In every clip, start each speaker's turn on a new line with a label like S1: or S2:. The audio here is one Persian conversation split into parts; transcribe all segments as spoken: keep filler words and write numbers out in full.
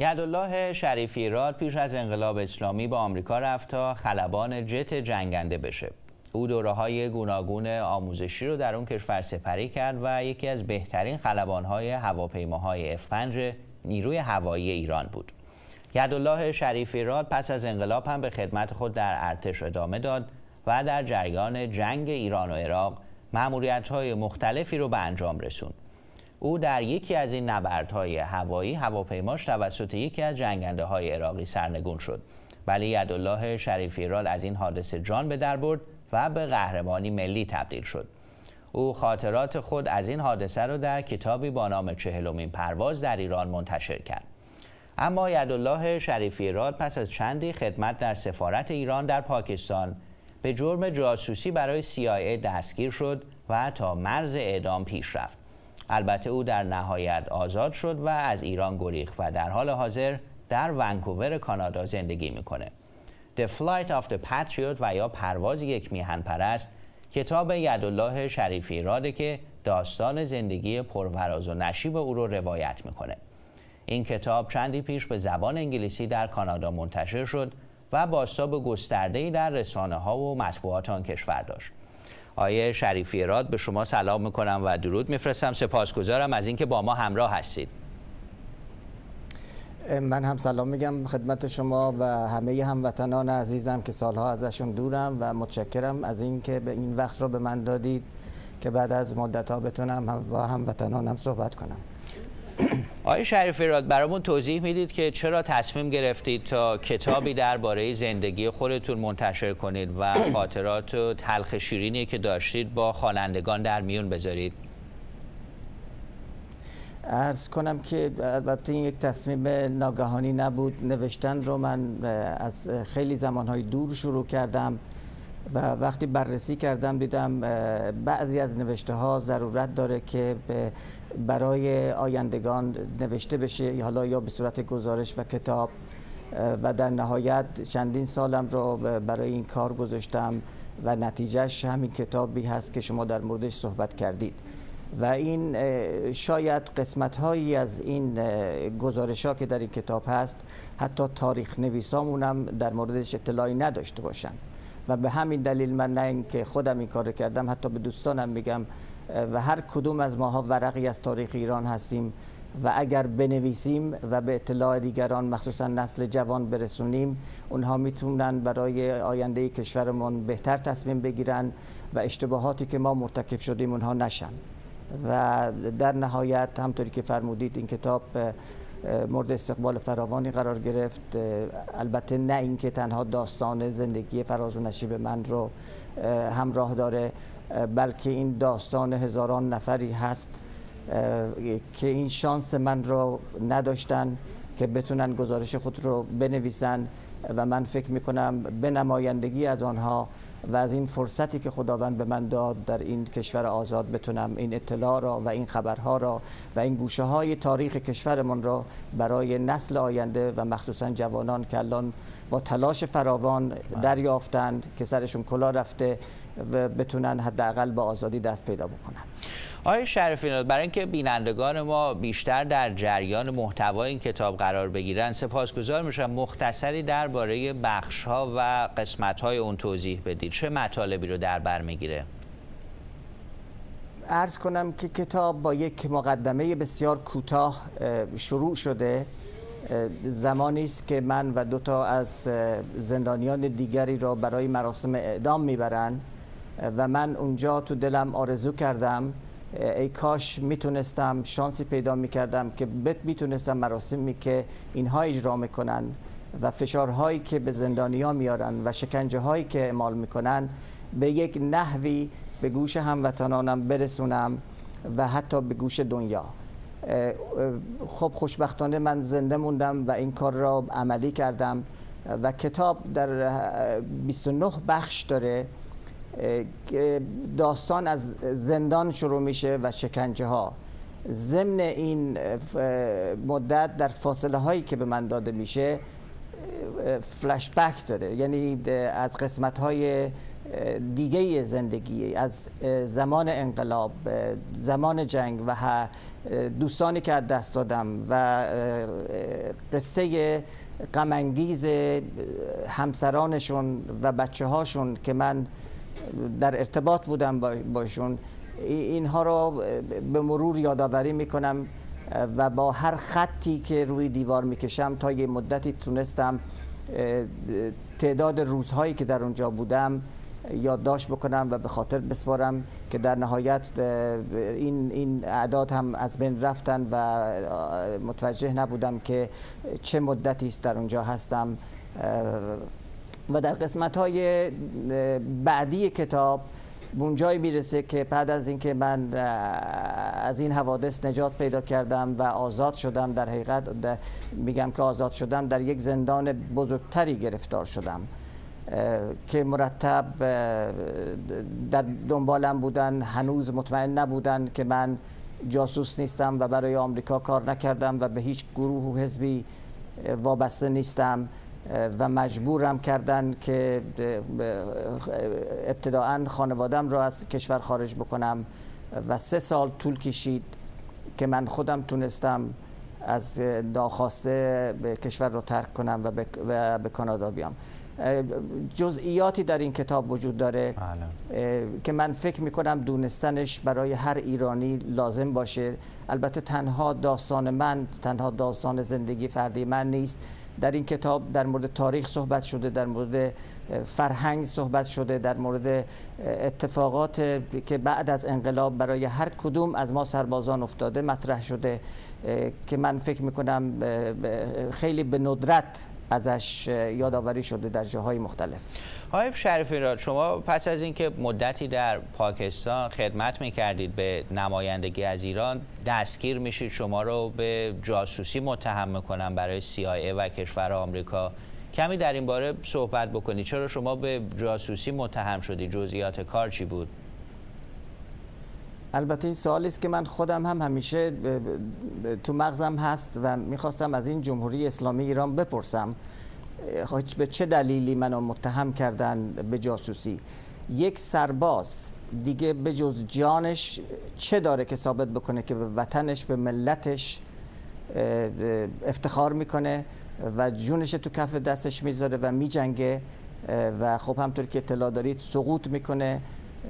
S1: یدالله شریفی راد پیش از انقلاب اسلامی به آمریکا رفت تا خلبان جت جنگنده بشه. او دوره‌های گوناگون آموزشی رو در اون کشور سپری کرد و یکی از بهترین خلبان‌های هواپیماهای اف پنج نیروی هوایی ایران بود. یدالله شریفی راد پس از انقلاب هم به خدمت خود در ارتش ادامه داد و در جریان جنگ ایران و عراق مأموریت‌های مختلفی رو به انجام رسوند. او در یکی از این نبردهای هوایی هواپیماش توسط یکی از جنگنده‌های عراقی سرنگون شد. ولی یدالله شریفی راد از این حادثه جان به در برد و به قهرمانی ملی تبدیل شد. او خاطرات خود از این حادثه را در کتابی با نام چهلمین پرواز در ایران منتشر کرد. اما یدالله شریفی راد پس از چندی خدمت در سفارت ایران در پاکستان به جرم جاسوسی برای سی آی ای دستگیر شد و تا مرز اعدام پیش رفت. البته او در نهایت آزاد شد و از ایران گریخت و در حال حاضر در ونکوور کانادا زندگی میکنه. The Flight of the Patriot و یا پرواز یک میهن پرست کتاب یدالله شریفی راده که داستان زندگی پرفراز و نشیب او رو روایت میکنه. این کتاب چندی پیش به زبان انگلیسی در کانادا منتشر شد و بازتاب گسترده‌ای در رسانه‌ها و مطبوعات آن کشور داشت. آقای شریفی راد به شما سلام میکنم و درود میفرستم. سپاسگزارم از اینکه با ما همراه هستید.
S2: من هم سلام میگم خدمت شما و همه هموطنان عزیزم که سالها ازشون دورم و متشکرم از اینکه به این وقت رو به من دادید که بعد از مدت‌ها بتونم با هموطنانم صحبت کنم.
S1: آقای شریفی راد برامون توضیح میدید که چرا تصمیم گرفتید تا کتابی درباره زندگی خودتون منتشر کنید و خاطرات و تلخ شیرینی که داشتید با خوانندگان در میون بذارید؟
S2: عرض کنم که البته این یک تصمیم ناگهانی نبود. نوشتن رو من از خیلی زمانهای دور شروع کردم و وقتی بررسی کردم دیدم بعضی از نوشته ها ضرورت داره که برای آیندگان نوشته بشه، حالا یا به صورت گزارش و کتاب، و در نهایت چندین سالم رو برای این کار گذاشتم و نتیجهش همین کتابی هست که شما در موردش صحبت کردید. و این شاید قسمت هایی از این گزارش ها که در این کتاب هست حتی تاریخ نویسامون هم در موردش اطلاعی نداشته باشن و به همین دلیل من نه اینکه خودم این کار کردم، حتی به دوستانم میگم و هر کدوم از ماها ورقی از تاریخ ایران هستیم و اگر بنویسیم و به اطلاع دیگران مخصوصا نسل جوان برسونیم، اونها میتونن برای آینده کشورمون بهتر تصمیم بگیرن و اشتباهاتی که ما مرتکب شدیم اونها نشن. و در نهایت همطوری که فرمودید این کتاب مورد استقبال فراوانی قرار گرفت. البته نه اینکه تنها داستان زندگی فراز و نشیب من رو همراه داره، بلکه این داستان هزاران نفری هست که این شانس من رو نداشتن که بتونن گزارش خود رو بنویسن و من فکر میکنم به نمایندگی از آنها و از این فرصتی که خداوند به من داد در این کشور آزاد بتونم این اطلاع را و این خبرها را و این گوشه های تاریخ کشورمون را برای نسل آینده و مخصوصا جوانان که الان با تلاش فراوان دریافتند که سرشون کلاه رفته و بتونن حداقل با آزادی دست پیدا بکنن.
S1: آقای شریفی راد، برای اینکه بینندگان ما بیشتر در جریان محتوای این کتاب قرار بگیرن سپاسگزار میشم مختصری درباره بخش‌ها و قسمت‌های اون توضیح بدید. چه مطالبی رو در بر میگیره؟
S2: عرض کنم که کتاب با یک مقدمه بسیار کوتاه شروع شده. زمانی است که من و دو تا از زندانیان دیگری را برای مراسم اعدام میبرند و من اونجا تو دلم آرزو کردم ای کاش میتونستم شانسی پیدا میکردم که میتونستم مراسمی که اینها اجرا میکنن و فشارهایی که به زندانیان میارن و شکنجه هایی که اعمال میکنن به یک نحوی به گوش هموطنانم برسونم و حتی به گوش دنیا. خب خوشبختانه من زنده موندم و این کار را عملی کردم و کتاب در بیست و نه بخش داره. داستان از زندان شروع میشه و شکنجه ها. ضمن این مدت در فاصله هایی که به من داده میشه فلش بک داره، یعنی از قسمت های دیگه زندگی، از زمان انقلاب، زمان جنگ و دوستانی که از دست دادم و قصه غم انگیز همسرانشون و بچه هاشون که من در ارتباط بودم باشون، اینها رو به مرور یادآوری میکنم و با هر خطی که روی دیوار میکشم تا یه مدتی تونستم تعداد روزهایی که در اونجا بودم یادداشت بکنم و به خاطر بسپارم که در نهایت این این اعداد هم از بین رفتن و متوجه نبودم که چه مدتی است در اونجا هستم. و در قسمت‌های بعدی کتاب به اونجایی میرسه که بعد از اینکه من از این حوادث نجات پیدا کردم و آزاد شدم، در حقیقت میگم که آزاد شدم، در یک زندان بزرگتری گرفتار شدم که مرتب در دنبالم بودن، هنوز مطمئن نبودن که من جاسوس نیستم و برای آمریکا کار نکردم و به هیچ گروه و حزبی وابسته نیستم و مجبورم کردن که ابتداعاً خانوادم را از کشور خارج بکنم و سه سال طول کشید که من خودم تونستم از ناخواسته به کشور رو ترک کنم و به, و به کانادا بیام. جزئیاتی در این کتاب وجود داره که من فکر میکنم دونستنش برای هر ایرانی لازم باشه. البته تنها داستان من، تنها داستان زندگی فردی من نیست. در این کتاب در مورد تاریخ صحبت شده، در مورد فرهنگ صحبت شده، در مورد اتفاقات که بعد از انقلاب برای هر کدوم از ما سربازان افتاده مطرح شده که من فکر میکنم خیلی به ندرت ازش یادآوری شده در جاهای مختلف.
S1: آقای شریفی‌راد، شما پس از اینکه مدتی در پاکستان خدمت می‌کردید به نمایندگی از ایران، دستگیر میشید، شما رو به جاسوسی متهم می‌کنن برای سی آی ای و کشور آمریکا. کمی در این باره صحبت بکنید. چرا شما به جاسوسی متهم شدید؟ جزئیات کار چی بود؟
S2: البته این سوالی است که من خودم هم همیشه تو مغزم هست و میخواستم از این جمهوری اسلامی ایران بپرسم به چه دلیلی منو متهم کردن به جاسوسی. یک سرباز دیگه به جز جانش چه داره که ثابت بکنه که به وطنش، به ملتش افتخار میکنه و جونش تو کف دستش میذاره و میجنگه و خب همطور که اطلاع دارید سقوط میکنه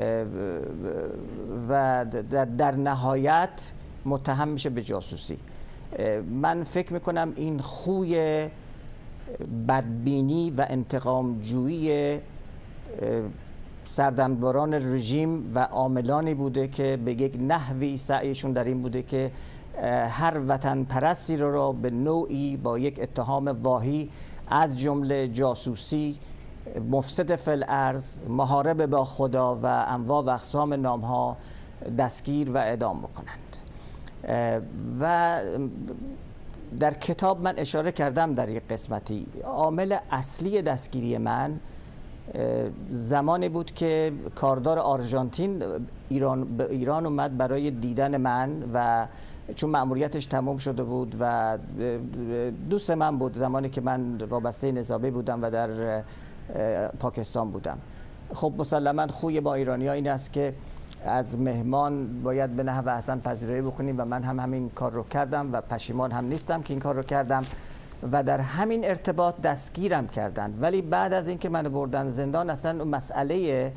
S2: و در, در نهایت متهم میشه به جاسوسی. من فکر میکنم این خوی بدبینی و انتقام جویی سردمداران رژیم و عاملانی بوده که به یک نحوی سعیشون در این بوده که هر وطن پرستی رو, رو به نوعی با یک اتهام واهی از جمله جاسوسی، مفسد فی الارض، محارب با خدا و انواع و اقسام نامها دستگیر و اعدام بکنند. و در کتاب من اشاره کردم در یک قسمتی عامل اصلی دستگیری من زمانی بود که کاردار آرژانتین ایران به ایران اومد برای دیدن من و چون مأموریتش تمام شده بود و دوست من بود زمانی که من وابسته نظامی بودم و در پاکستان بودم. خب مسلما خوی با ایرانی‌ها این است که از مهمان باید به نحو احسن پذیرایی بکنیم و من هم همین کار رو کردم و پشیمان هم نیستم که این کار رو کردم و در همین ارتباط دستگیرم کردن. ولی بعد از اینکه من بردن زندان اصلا مسئله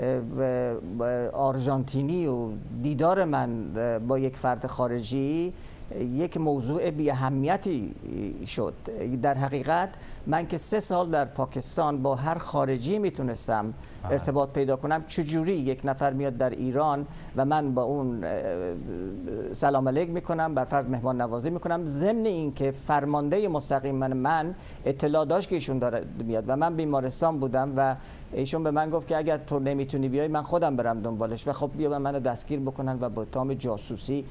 S2: آرژانتینی و دیدار من با یک فرد خارجی یک موضوع بی اهمیتی شد. در حقیقت من که سه سال در پاکستان با هر خارجی میتونستم ارتباط پیدا کنم، چجوری یک نفر میاد در ایران و من با اون سلام علیک میکنم، بر فرض مهمان نوازی میکنم، ضمن این که فرمانده مستقیم من, من اطلاع داشت که ایشون داره میاد و من بیمارستان بودم و ایشون به من گفت که اگر تو نمیتونی بیای من خودم برم دنبالش و خب بیا منو دستگیر بکنن و با اتهام جاسوسی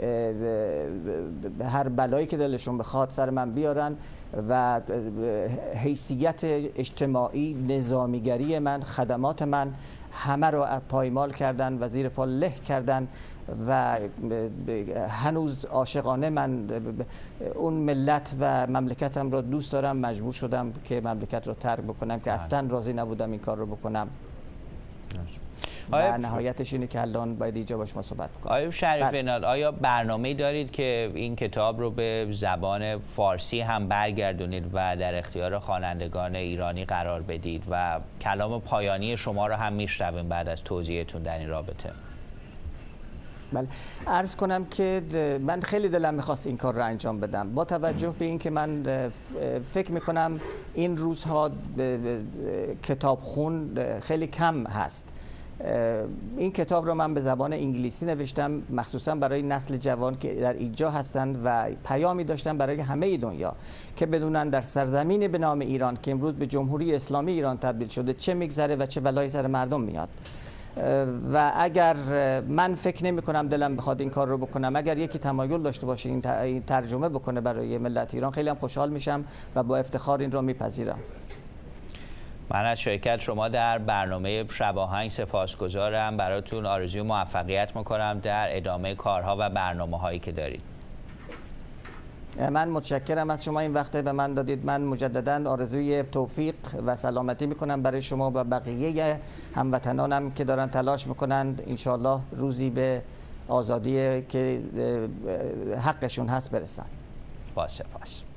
S2: هر بلایی که دلشون بخواد سر من بیارن و حیثیت اجتماعی، نظامیگری من، خدمات من همه رو پایمال کردن و زیر پا له کردن و هنوز عاشقانه من اون ملت و مملکتم رو دوست دارم. مجبور شدم که مملکت رو ترک بکنم که اصلا راضی نبودم این کار رو بکنم. و نهایتش اینه که الان باید اینجا با شما صحبت کنم.
S1: آیا شریف نال، آیا برنامه‌ای دارید که این کتاب رو به زبان فارسی هم برگردونید و در اختیار خوانندگان ایرانی قرار بدید و کلام پایانی شما رو هم میشنویم بعد از توضیحتون در این رابطه؟
S2: بله، عرض کنم که من خیلی دلم میخواست این کار رو انجام بدم، با توجه به این که من فکر میکنم این روزها کتابخون خیلی کم هست. این کتاب رو من به زبان انگلیسی نوشتم مخصوصا برای نسل جوان که در اینجا هستند و پیامی داشتم برای همه دنیا که بدونن در سرزمینی به نام ایران که امروز به جمهوری اسلامی ایران تبدیل شده چه میگذره و چه بلایی سر مردم میاد. و اگر من فکر نمی کنم دلم بخواد این کار رو بکنم، اگر یکی تمایل داشته باشه این ترجمه بکنه برای ملت ایران، خیلی هم خوشحال میشم و با افتخار این رو میپذیرم.
S1: من از شرکت شما در برنامه شب آهنگ سپاسگزارم. براتون آرزوی موفقیت میکنم در ادامه کارها و برنامه هایی که دارید.
S2: من متشکرم از شما این وقت به من دادید. من مجددا آرزوی توفیق و سلامتی میکنم برای شما و بقیه هموطنانم که دارن تلاش میکنن انشالله روزی به آزادی که حقشون هست برسن.
S1: با سپاس.